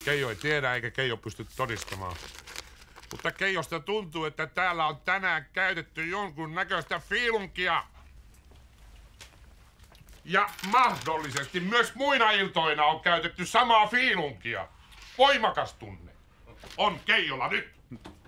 Keijo ei tiedä eikä Keijo pysty todistamaan. Mutta Keijosta tuntuu, että täällä on tänään käytetty jonkun näköistä fiilunkia. Ja mahdollisesti myös muina iltoina on käytetty samaa fiilunkia. Voimakas tunne on Keijolla nyt.